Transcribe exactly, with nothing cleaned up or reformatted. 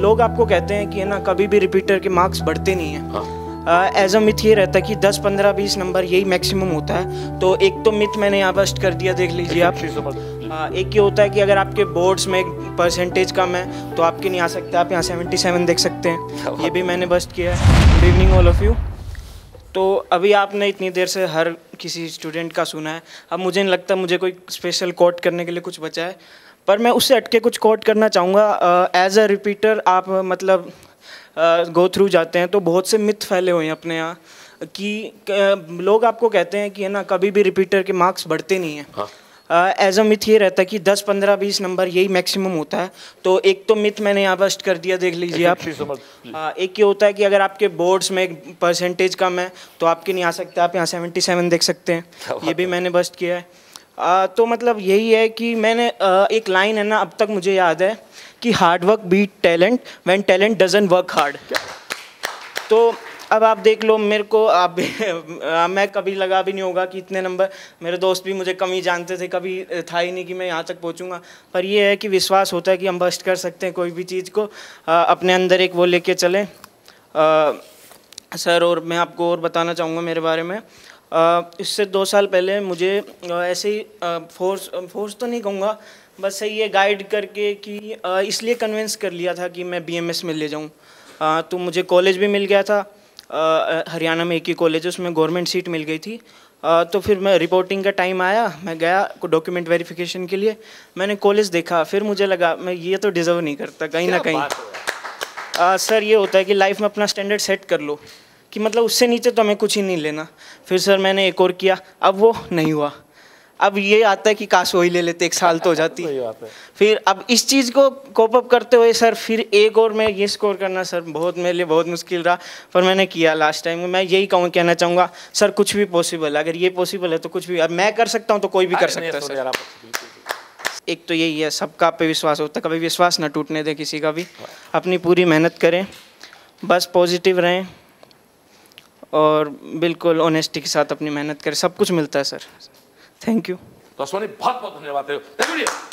लोग आपको कहते हैं कि है ना कभी भी रिपीटर के मार्क्स बढ़ते नहीं हैं। एज अ मिथ ये रहता है कि दस पंद्रह बीस नंबर यही मैक्सिमम होता है। तो एक तो मिथ मैंने यहाँ बस्ट कर दिया, देख लीजिए आप। आ, एक ये होता है कि अगर आपके बोर्ड्स में परसेंटेज कम है तो आपके नहीं आ सकते, आप यहाँ सेवेंटी सेवन देख सकते हैं, ये भी मैंने बस्ट किया है। Good evening all of you. तो अभी आपने इतनी देर से हर किसी स्टूडेंट का सुना है, अब मुझे नहीं लगता मुझे कोई स्पेशल कोट करने के लिए कुछ बचा है, पर मैं उससे हटके कुछ कोट करना चाहूँगा। एज अ रिपीटर आप मतलब गो थ्रू जाते हैं तो बहुत से मिथ फैले हुए हैं अपने यहाँ कि uh, लोग आपको कहते हैं कि है ना कभी भी रिपीटर के मार्क्स बढ़ते नहीं हैं। एज अ मिथ ये रहता है कि दस पंद्रह बीस नंबर यही मैक्सिमम होता है। तो एक तो मिथ मैंने यहाँ बस्ट कर दिया, देख लीजिए आप। uh, एक ये होता है कि अगर आपके बोर्ड्स में परसेंटेज कम है तो आपके नहीं आ सकते, आप यहाँ सेवेंटी सेवन देख सकते हैं, ये भी मैंने बस्ट किया है। uh, तो मतलब यही है कि मैंने uh, एक लाइन है ना अब तक मुझे याद है कि hard work beat talent when talent doesn't work hard. तो अब आप देख लो मेरे को, आप मैं कभी लगा भी नहीं होगा कि इतने नंबर, मेरे दोस्त भी मुझे कम ही जानते थे, कभी था ही नहीं कि मैं यहाँ तक पहुँचूँगा। पर ये है कि विश्वास होता है कि हम बस्ट कर सकते हैं कोई भी चीज़ को, आ, अपने अंदर एक वो लेके चलें। आ, सर और मैं आपको और बताना चाहूँगा मेरे बारे में। आ, इससे दो साल पहले मुझे ऐसे ही फोर्स फोर्स तो नहीं कहूँगा, बस सही है गाइड करके कि इसलिए कन्विंस कर लिया था कि मैं बी एम एस में ले जाऊँ। तो मुझे कॉलेज भी मिल गया था, हरियाणा में एक ही कॉलेज है, उसमें गवर्नमेंट सीट मिल गई थी। आ, तो फिर मैं रिपोर्टिंग का टाइम आया, मैं गया डॉक्यूमेंट वेरिफिकेशन के लिए, मैंने कॉलेज देखा, फिर मुझे लगा मैं ये तो डिज़र्व नहीं करता कहीं ना कहीं। आ, सर ये होता है कि लाइफ में अपना स्टैंडर्ड सेट कर लो कि मतलब उससे नीचे तो हमें कुछ ही नहीं लेना। फिर सर मैंने एक और किया, अब वो नहीं हुआ। अब ये आता है कि काश वही ले लेते, एक साल तो हो जाती। फिर अब इस चीज़ को कोप अप करते हुए सर फिर एक और मैं ये स्कोर करना सर बहुत मेरे लिए बहुत मुश्किल रहा, पर मैंने किया लास्ट टाइम। मैं यही कहूँ कहना चाहूँगा सर कुछ भी पॉसिबल है, अगर ये पॉसिबल है तो कुछ भी, अब मैं कर सकता हूँ तो कोई भी कर सकता है सर। एक तो यही है, सबका आप पे विश्वास होता है, कभी विश्वास ना टूटने दें किसी का भी, अपनी पूरी मेहनत करें, बस पॉजिटिव रहें और बिल्कुल ऑनेस्टी के साथ अपनी मेहनत करें, सब कुछ मिलता है सर। Thank you. तो बहुत बहुत धन्यवाद।